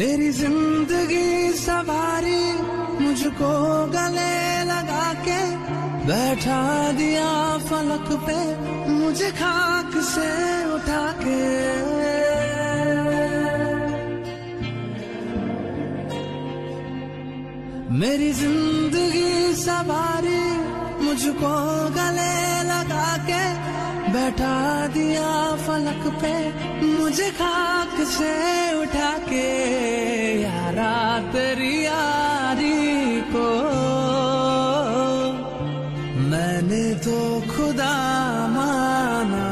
मेरी जिंदगी सवारी मुझको गले लगा के बैठा दिया फलक पे मुझे खाक से उठा के। मेरी जिंदगी सवारी मुझको गले लगा के बैठा दिया फलक पे मुझे खाक से उठा के। यारा तेरी यारी को मैंने तो खुदा माना,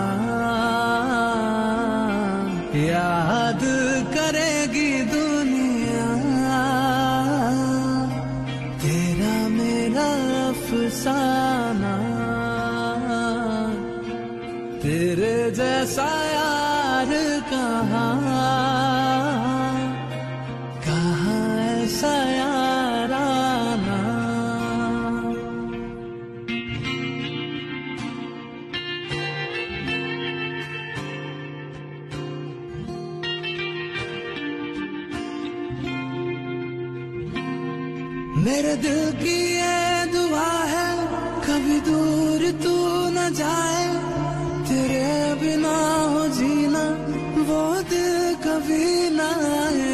याद करेगी दुनिया तेरा मेरा अफसाना। तेरे जैसा यार कहाँ ऐसा याराना। मेरे दिल की ये दुआ है कभी दूर तू न जाए, तेरे बिना हो जीना वो दिल कभी ना आए।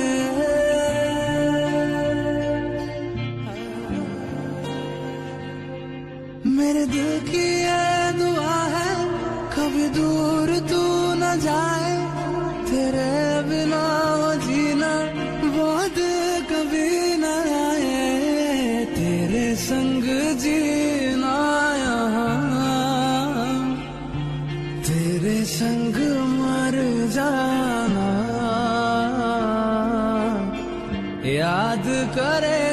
मेरे दिल की ये दुआ है कभी दूर तू न जाए, तेरे बिना हो जीना वो दिल कभी ना आए। तेरे संग जीना यहाँ तेरे संग मर जाना, याद करे